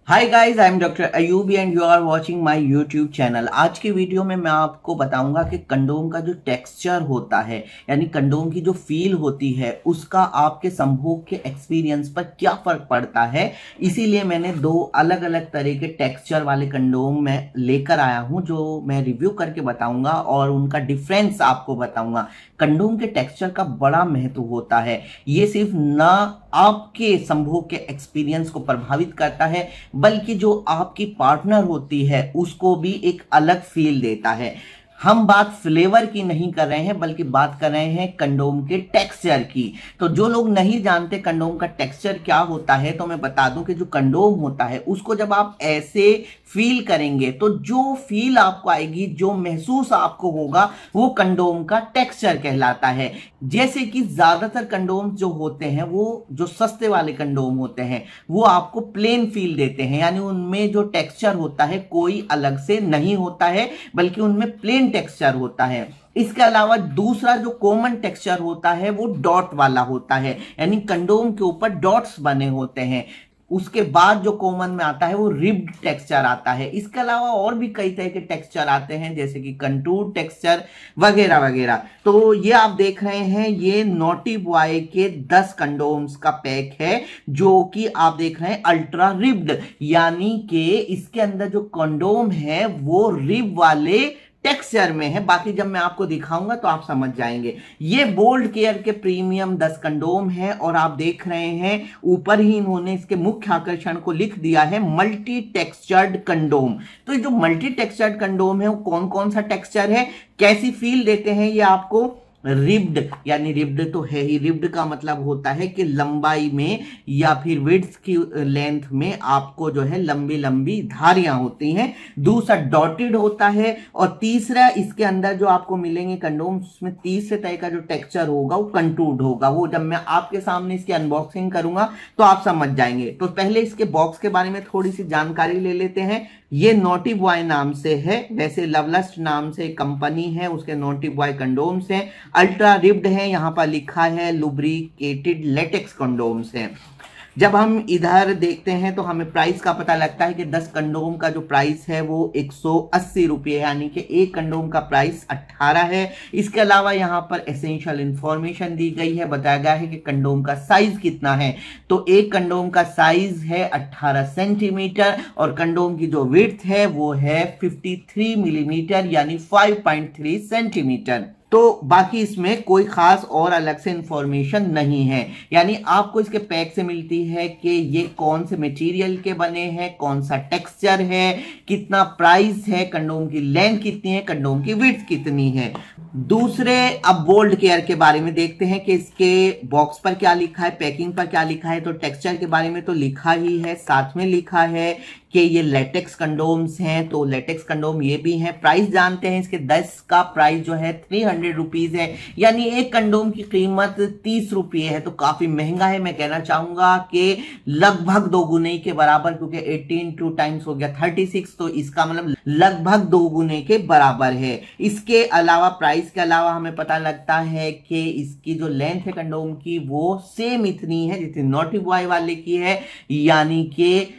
Hi guys, I am doctor Ayubi and you are watching my YouTube channel. आज की video में मैं आपको बताऊंगा कि कंडोम का जो टेक्सचर होता है, यानी कंडोम की जो फील होती है, उसका आपके संभोग के एक्सपीरियंस पर क्या फर्क पड़ता है। इसीलिए मैंने दो अलग अलग तरह के टेक्सचर वाले कंडोम मैं लेकर आया हूं, जो मैं रिव्यू करके बताऊंगा और उनका डिफरेंस आपको बताऊंगा। कंडोम के टेक्सचर का बड़ा महत्व होता है। ये सिर्फ ना आपके संभोग के एक्सपीरियंस को प्रभावित करता है, बल्कि जो आपकी पार्टनर होती है उसको भी एक अलग फील देता है। हम बात फ्लेवर की नहीं कर रहे हैं, बल्कि बात कर रहे हैं कंडोम के टेक्सचर की। तो जो लोग नहीं जानते कंडोम का टेक्सचर क्या होता है, तो मैं बता दूं कि जो कंडोम होता है उसको जब आप ऐसे फील करेंगे तो जो फील आपको आएगी, जो महसूस आपको होगा, वो कंडोम का टेक्सचर कहलाता है। जैसे कि ज्यादातर कंडोम जो होते हैं, वो जो सस्ते वाले कंडोम होते हैं, वो आपको प्लेन फील देते हैं, यानी उनमें जो टेक्सचर होता है कोई अलग से नहीं होता है, बल्कि उनमें प्लेन टेक्सचर होता है। इसके अलावा दूसरा जो कॉमन टेक्सचर होता है वो डॉट वाला होता है, यानी कंडोम के ऊपर डॉट्स बने होते हैं। उसके बाद जो कॉमन में आता है वो रिब्ड टेक्सचर आता है। इसके अलावा और भी कई तरह के टेक्सचर आते हैं, जैसे कि कंटूर टेक्सचर वगैरह वगैरह। तो ये आप देख रहे हैं, ये नॉटी बॉय के 10 कंडोम्स का पैक है, जो कि आप देख रहे हैं अल्ट्रा रिब्ड, यानी कि इसके अंदर जो कंडोम है वो रिब वाले टेक्सचर में है। बाकी जब मैं आपको दिखाऊंगा तो आप समझ जाएंगे। ये बोल्ड केयर के प्रीमियम 10 कंडोम है, और आप देख रहे हैं ऊपर ही इन्होंने इसके मुख्य आकर्षण को लिख दिया है, मल्टी टेक्सचर्ड कंडोम। तो ये जो मल्टी टेक्सचर्ड कंडोम है वो कौन कौन सा टेक्सचर है, कैसी फील देते हैं, ये आपको रिब्ड, यानी रिब्ड तो है ही। रिब्ड का मतलब होता है कि लंबाई में या फिर विड्थ की लेंथ में आपको जो है लंबी लंबी धारियां होती हैं। दूसरा डॉटेड होता है, और तीसरा इसके अंदर जो आपको मिलेंगे कंडोम, उसमें तीसरे तरह का जो टेक्सचर होगा वो कंटूर्ड होगा। वो जब मैं आपके सामने इसकी अनबॉक्सिंग करूंगा तो आप समझ जाएंगे। तो पहले इसके बॉक्स के बारे में थोड़ी सी जानकारी ले लेते हैं। ये नॉटी बॉय नाम से है, वैसे लवलस्ट नाम से कंपनी है, उसके नॉटी बॉय कंडोम्स हैं। अल्ट्रा रिब्ड है, यहां पर लिखा है लुब्रिकेटेड लेटेक्स कंडोम्स हैं। जब हम इधर देखते हैं तो हमें प्राइस का पता लगता है कि 10 कंडोम का जो प्राइस है वो 180 रुपये है, यानी कि एक कंडोम का प्राइस 18 है। इसके अलावा यहाँ पर एसेंशियल इंफॉर्मेशन दी गई है, बताया गया है कि कंडोम का साइज कितना है। तो एक कंडोम का साइज है 18 सेंटीमीटर, और कंडोम की जो विड्थ है वो है 53 मिलीमीटर, यानी 5.3 सेंटीमीटर। तो बाकी इसमें कोई खास और अलग से इंफॉर्मेशन नहीं है, यानी आपको इसके पैक से मिलती है कि ये कौन से मटेरियल के बने हैं, कौन सा टेक्सचर है, कितना प्राइस है, कंडोम की लेंथ कितनी है, कंडोम की विड्थ कितनी है। दूसरे अब बोल्ड केयर के बारे में देखते हैं कि इसके बॉक्स पर क्या लिखा है, पैकिंग पर क्या लिखा है। तो टेक्सचर के बारे में तो लिखा ही है, साथ में लिखा है कि ये लेटेक्स कंडोम्स हैं। तो लेटेक्स कंडोम ये भी हैं। प्राइस जानते हैं, इसके 10 का प्राइस जो है 300 रुपीज है, यानी एक कंडोम की कीमत 30 रुपये है। तो काफी महंगा है। मैं कहना चाहूंगा कि लगभग दो गुने के बराबर, क्योंकि 18 2 टाइम्स हो गया 36, तो इसका मतलब लगभग दो गुने के बराबर है। इसके अलावा प्राइस के अलावा हमें पता लगता है कि इसकी जो लेंथ है कंडोम की वो सेम इतनी है जितनी नॉटी बॉय वाले की है, यानी कि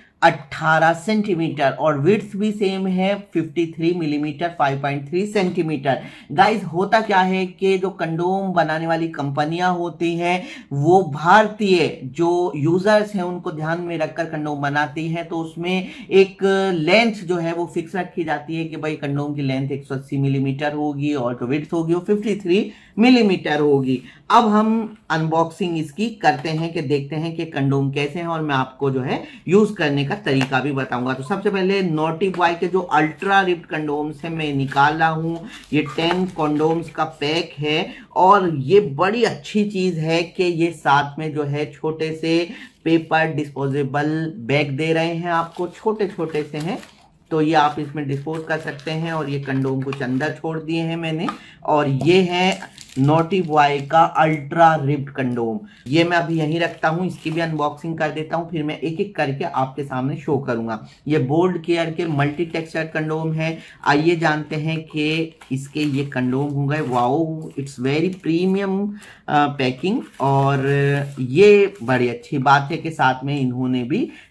18 सेंटीमीटर, और विड्थ भी सेम है 53 मिलीमीटर, 5.3 सेंटीमीटर। गाइस, होता क्या है कि जो कंडोम बनाने वाली कंपनियां होती हैं वो भारतीय जो यूजर्स हैं उनको ध्यान में रखकर कंडोम बनाती हैं। तो उसमें एक लेंथ जो है वो फिक्स रखी जाती है कि भाई कंडोम की लेंथ 180 मिलीमीटर होगी और जो विड्थ होगी वो 53 मिलीमीटर होगी। अब हम अनबॉक्सिंग इसकी करते हैं कि देखते हैं कि कंडोम कैसे हैं, और मैं आपको जो है यूज करने का तरीका भी बताऊंगा। तो सबसे पहले नॉटी बॉय के जो अल्ट्रा रिब्ड कंडोम्स है मैं निकाल रहा हूं। ये 10 कंडोम्स का पैक है, और ये बड़ी अच्छी चीज है कि ये साथ में जो है छोटे से पेपर डिस्पोजेबल बैग दे रहे हैं आपको, छोटे छोटे से हैं। तो ये आप इसमें डिस्पोज कर सकते हैं, और ये कंडोम कुछ अंदर छोड़ दिए हैं मैंने। और ये है नॉटी बॉय का अल्ट्रा रिब्ड कंडोम। ये मैं अभी यहीं रखता हूं, इसकी भी अनबॉक्सिंग कर देता हूं, फिर मैं एक एक करके आपके सामने शो करूंगा। ये बोल्ड केयर के मल्टी टेक्सचर कंडोम है। आइए जानते हैं कि इसके ये कंडोम होंगे। Wow, it's very premium packing, और ये बड़ी अच्छी बात है कि साथ में इन्होंने भी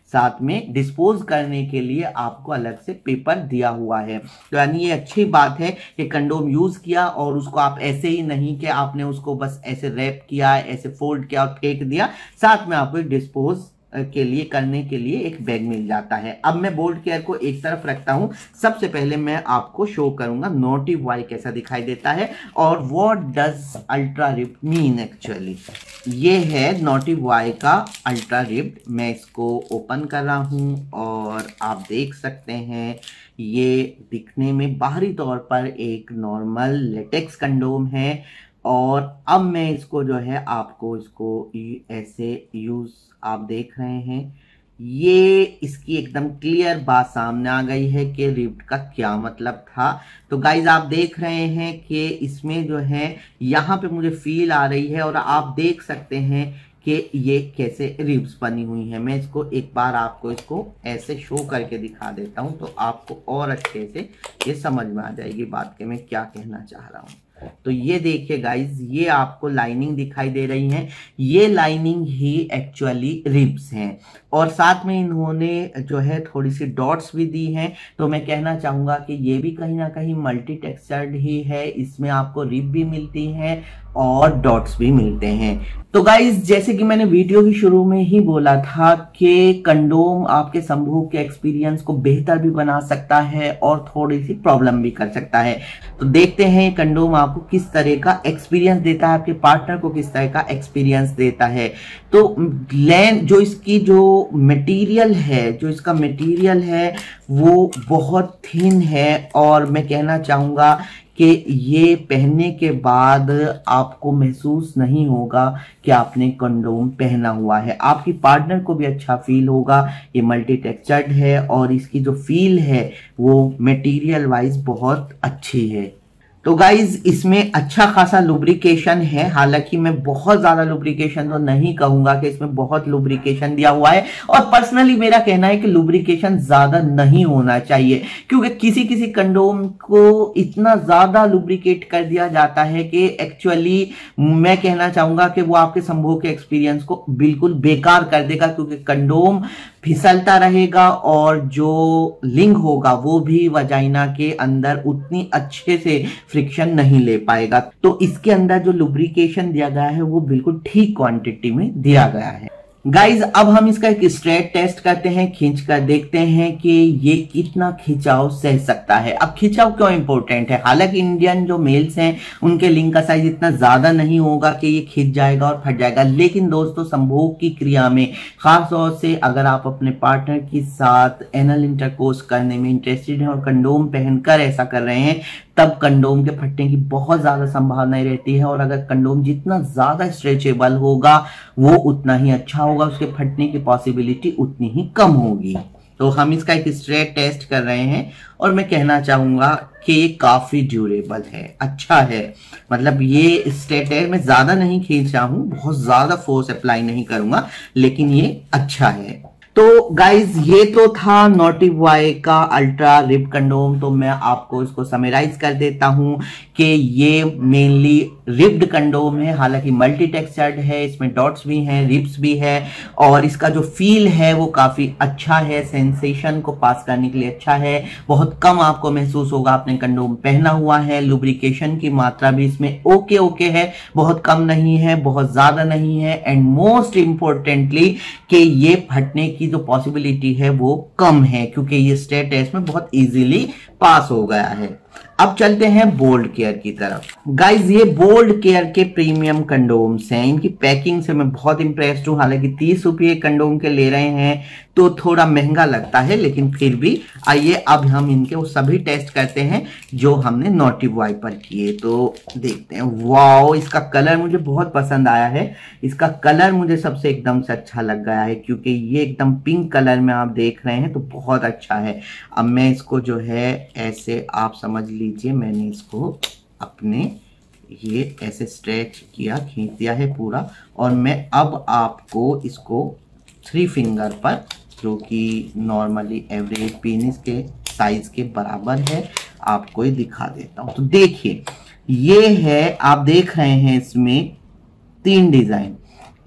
साथ में डिस्पोज करने के लिए आपको अलग से पेपर दिया हुआ है। तो यानी ये अच्छी बात है कि कंडोम यूज किया और उसको आप ऐसे ही नहीं कि आपने उसको बस ऐसे रैप किया, ऐसे फोल्ड किया और फेंक दिया, साथ में आपको डिस्पोज के लिए करने के लिए एक बैग मिल जाता है। अब मैं बोल्ड केयर को एक तरफ रखता हूं। सबसे पहले मैं आपको शो करूंगा नोटिव वाई कैसा दिखाई देता है और what does ultra ribbed mean actually. ये है नोटिव वाई का अल्ट्रा रिप्ड। मैं इसको ओपन कर रहा हूं और आप देख सकते हैं ये दिखने में बाहरी तौर पर एक नॉर्मल लेटेक्स कंडोम है। और अब मैं इसको जो है आपको इसको ऐसे यूज आप देख रहे हैं, ये इसकी एकदम क्लियर बात सामने आ गई है कि रिप्ड का क्या मतलब था। तो गाइज आप देख रहे हैं कि इसमें जो है यहाँ पे मुझे फील आ रही है और आप देख सकते हैं कि ये कैसे रिब्स बनी हुई है। मैं इसको एक बार आपको इसको ऐसे शो करके दिखा देता हूँ तो आपको और अच्छे से ये समझ में आ जाएगी बात के मैं क्या कहना चाह रहा हूँ। तो ये देखिए गाइज, ये आपको लाइनिंग दिखाई दे रही है, ये लाइनिंग ही एक्चुअली रिब्स हैं और साथ में इन्होंने जो है थोड़ी सी डॉट्स भी दी हैं। तो मैं कहना चाहूंगा कि ये भी कहीं ना कहीं मल्टी टेक्सचर्ड ही है, इसमें आपको रिब भी मिलती है और डॉट्स भी मिलते हैं। तो गाइज जैसे कि मैंने वीडियो की शुरू में ही बोला था कि कंडोम आपके संभोग के एक्सपीरियंस को बेहतर भी बना सकता है और थोड़ी सी प्रॉब्लम भी कर सकता है। तो देखते हैं कंडोम आपको किस तरह का एक्सपीरियंस देता है, आपके पार्टनर को किस तरह का एक्सपीरियंस देता है। तो जो इसकी जो मटेरियल है, जो इसका मटेरियल है वो बहुत थिन है और मैं कहना चाहूंगा कि ये पहनने के बाद आपको महसूस नहीं होगा कि आपने कंडोम पहना हुआ है। आपकी पार्टनर को भी अच्छा फील होगा। ये मल्टी टेक्सचर्ड है और इसकी जो फील है वो मटेरियल वाइज बहुत अच्छी है। तो गाइज इसमें अच्छा खासा लुब्रिकेशन है, हालांकि मैं बहुत ज्यादा लुब्रिकेशन तो नहीं कहूंगा कि इसमें बहुत लुब्रिकेशन दिया हुआ है और पर्सनली मेरा कहना है कि लुब्रिकेशन ज्यादा नहीं होना चाहिए क्योंकि किसी किसी कंडोम को इतना ज्यादा लुब्रिकेट कर दिया जाता है कि एक्चुअली मैं कहना चाहूंगा कि वो आपके संभोग के एक्सपीरियंस को बिल्कुल बेकार कर देगा क्योंकि कंडोम फिसलता रहेगा और जो लिंग होगा वो भी वजाइना के अंदर उतनी अच्छे से फ्रिक्शन नहीं ले पाएगा। तो इसके अंदर जो लुब्रिकेशन दिया गया है वो बिल्कुल ठीक क्वांटिटी में दिया गया है। गाइज अब हम इसका एक स्ट्रेट टेस्ट करते हैं, खींच कर देखते हैं कि ये कितना खिंचाव सह सकता है। अब खिंचाव क्यों इंपॉर्टेंट है, हालांकि इंडियन जो मेल्स हैं उनके लिंग का साइज इतना ज्यादा नहीं होगा कि ये खिंच जाएगा और फट जाएगा, लेकिन दोस्तों संभोग की क्रिया में खास तौर से अगर आप अपने पार्टनर के साथ एनल इंटरकोर्स करने में इंटरेस्टेड हैं और कंडोम पहनकर ऐसा कर रहे हैं तब कंडोम के फटने की बहुत ज्यादा संभावना रहती है और अगर कंडोम जितना ज्यादा स्ट्रेचेबल होगा वो उतना ही अच्छा होगा, उसके फटने की पॉसिबिलिटी उतनी ही कम होगी। तो हम इसका एक स्ट्रेट टेस्ट कर रहे हैं और मैं कहना चाहूंगा कि ये काफी ड्यूरेबल है, अच्छा है। मतलब ये स्ट्रेट है, मैं ज्यादा नहीं खींच रहा हूं, बहुत ज्यादा फोर्स अप्लाई नहीं करूंगा, लेकिन ये अच्छा है। तो गाइज ये तो था नोटिव वाई का अल्ट्रा रिप कंडोम। तो मैं आपको इसको समराइज कर देता हूं कि ये मेनली रिप्ड कंडोम है, हालांकि मल्टी टेक्सचर्ड है, इसमें डॉट्स भी हैं, रिप्स भी है और इसका जो फील है वो काफी अच्छा है, सेंसेशन को पास करने के लिए अच्छा है। बहुत कम आपको महसूस होगा आपने कंडोम पहना हुआ है। लुब्रिकेशन की मात्रा भी इसमें ओके है, बहुत कम नहीं है, बहुत ज्यादा नहीं है एंड मोस्ट इंपॉर्टेंटली कि ये फटने की जो पॉसिबिलिटी है वो कम है क्योंकि ये स्टेट टेस्ट में बहुत इजीली पास हो गया है। अब चलते हैं बोल्ड केयर की तरफ। गाइज ये बोल्ड केयर के प्रीमियम कंडोम्स हैं, इनकी पैकिंग से मैं बहुत इंप्रेस्ड हूं। हालांकि 30 रुपये कंडोम के ले रहे हैं तो थोड़ा महंगा लगता है, लेकिन फिर भी आइए अब हम इनके वो सभी टेस्ट करते हैं जो हमने नोटिव वाई पर किए। तो देखते हैं। वाओ, इसका कलर मुझे बहुत पसंद आया है। इसका कलर मुझे सबसे एकदम से अच्छा लग गया है क्योंकि ये एकदम पिंक कलर में आप देख रहे हैं तो बहुत अच्छा है। अब मैं इसको जो है ऐसे आप समझ लीजिए, मैंने इसको अपने ये ऐसे स्ट्रेच किया, खींच दिया है पूरा और मैं अब आपको इसको 3 फिंगर पर, जो कि नॉर्मली एवरेज पेनिस के साइज के बराबर है, आपको ये दिखा देता हूं। तो देखिए ये है, आप देख रहे हैं इसमें 3 डिजाइन।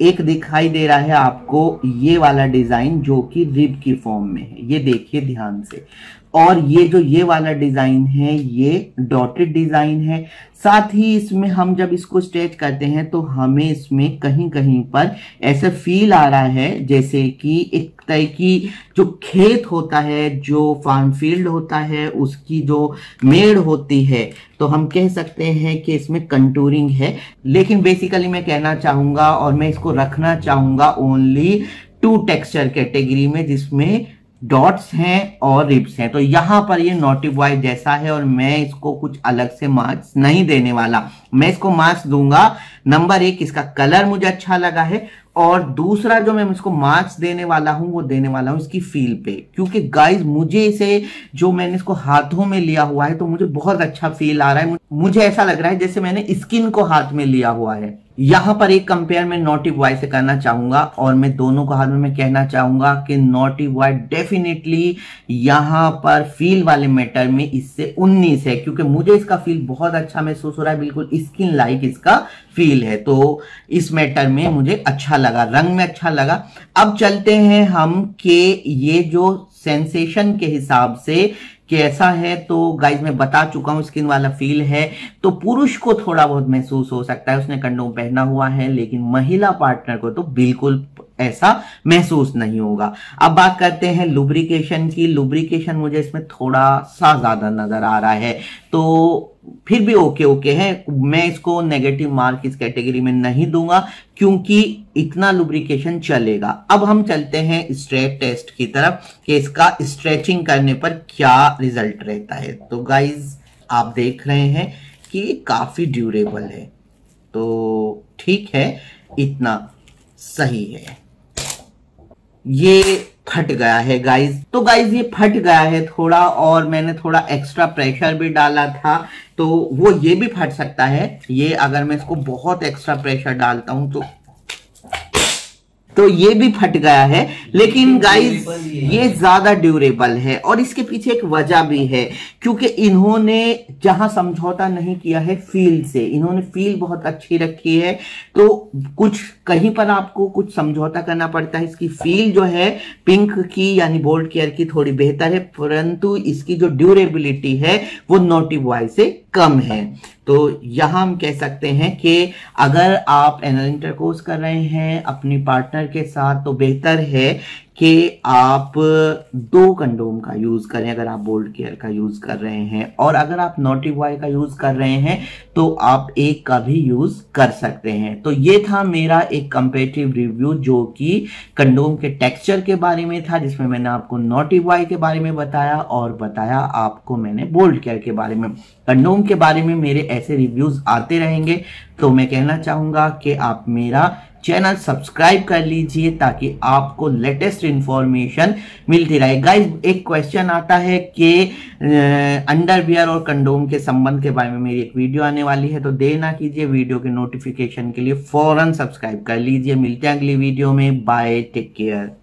एक दिखाई दे रहा है आपको ये वाला डिजाइन जो कि रिब की फॉर्म में है, ये देखिए ध्यान से। और ये जो ये वाला डिजाइन है ये डॉटेड डिजाइन है। साथ ही इसमें हम जब इसको स्ट्रेच करते हैं तो हमें इसमें कहीं कहीं पर ऐसा फील आ रहा है जैसे कि एक तरह की जो खेत होता है, जो फार्म फील्ड होता है, उसकी जो मेड़ होती है, तो हम कह सकते हैं कि इसमें कंटूरिंग है। लेकिन बेसिकली मैं कहना चाहूंगा और मैं इसको रखना चाहूंगा ओनली 2 टेक्सचर कैटेगरी में, जिसमें डॉट्स हैं और रिब्स हैं। तो यहां पर ये नोटिव वाई जैसा है और मैं इसको कुछ अलग से मार्क्स नहीं देने वाला। मैं इसको मार्क्स दूंगा नंबर 1, इसका कलर मुझे अच्छा लगा है, और दूसरा जो मैं इसको मार्क्स देने वाला हूं वो देने वाला हूं इसकी फील पे। क्योंकि गाइज मुझे इसे, जो मैंने इसको हाथों में लिया हुआ है तो मुझे बहुत अच्छा फील आ रहा है। मुझे ऐसा लग रहा है जैसे मैंने स्किन को हाथ में लिया हुआ है। यहां पर एक कंपेयर मैं नोटिव वाई से करना चाहूंगा और मैं दोनों को हाथ में मैं कहना चाहूंगा कि नोटिव वाई डेफिनेटली यहां पर फील वाले मैटर में इससे 19 है, क्योंकि मुझे इसका फील बहुत अच्छा महसूस हो रहा है, बिल्कुल स्किन लाइक इसका फील है। तो इस मैटर में मुझे अच्छा लगा, रंग में अच्छा लगा। अब चलते हैं हम कि ये जो सेंसेशन के हिसाब से कैसा है। तो गाइज मैं बता चुका हूं स्किन वाला फील है, तो पुरुष को थोड़ा बहुत महसूस हो सकता है, उसने कंडोम पहना हुआ है, लेकिन महिला पार्टनर को तो बिल्कुल ऐसा महसूस नहीं होगा। अब बात करते हैं लुब्रिकेशन की। लुब्रिकेशन मुझे इसमें थोड़ा सा ज्यादा नजर आ रहा है, तो फिर भी ओके है। मैं इसको नेगेटिव मार्क इस कैटेगरी में नहीं दूंगा क्योंकि इतना लुब्रिकेशन चलेगा। अब हम चलते हैं स्ट्रेच टेस्ट की तरफ कि इसका स्ट्रेचिंग करने पर क्या रिजल्ट रहता है। तो गाइज आप देख रहे हैं कि काफी ड्यूरेबल है, तो ठीक है, इतना सही है। ये फट गया है गाइज, तो गाइज ये फट गया है थोड़ा, और मैंने थोड़ा एक्स्ट्रा प्रेशर भी डाला था, तो वो ये भी फट सकता है। ये अगर मैं इसको बहुत एक्स्ट्रा प्रेशर डालता हूं तो ये भी फट गया है। लेकिन गाइज ये ज्यादा ड्यूरेबल है, और इसके पीछे एक वजह भी है, क्योंकि इन्होंने जहां समझौता नहीं किया है फील से, इन्होंने फील बहुत अच्छी रखी है। तो कुछ कहीं पर आपको कुछ समझौता करना पड़ता है। इसकी फील जो है पिंक की यानी बोल्ट केयर की थोड़ी बेहतर है, परंतु इसकी जो ड्यूरेबिलिटी है वो नोटिव वाई से कम है। तो यहां हम कह सकते हैं कि अगर आप एनल इंटरकोर्स कर रहे हैं अपनी पार्टनर के साथ, तो बेहतर है कि आप 2 कंडोम का यूज करें अगर आप बोल्ट केयर का यूज कर रहे हैं, और अगर आप नोटिव वाई का यूज कर रहे हैं तो आप 1 का भी यूज कर सकते हैं। तो ये था मेरा एक कंपेरेटिव रिव्यू जो कि कंडोम के टेक्सचर के बारे में था, जिसमें मैंने आपको नोटिव वाई के बारे में बताया और बताया आपको मैंने बोल्ट केयर के बारे में। कंडोम के बारे में मेरे ऐसे रिव्यूज आते रहेंगे, तो मैं कहना चाहूंगा कि आप मेरा चैनल सब्सक्राइब कर लीजिए ताकि आपको लेटेस्ट इंफॉर्मेशन मिलती रहे। गाइस एक क्वेश्चन आता है कि अंडरवियर और कंडोम के संबंध के बारे में मेरी एक वीडियो आने वाली है, तो देर ना कीजिए, वीडियो के नोटिफिकेशन के लिए फौरन सब्सक्राइब कर लीजिए। मिलते हैं अगली वीडियो में, बाय, टेक केयर।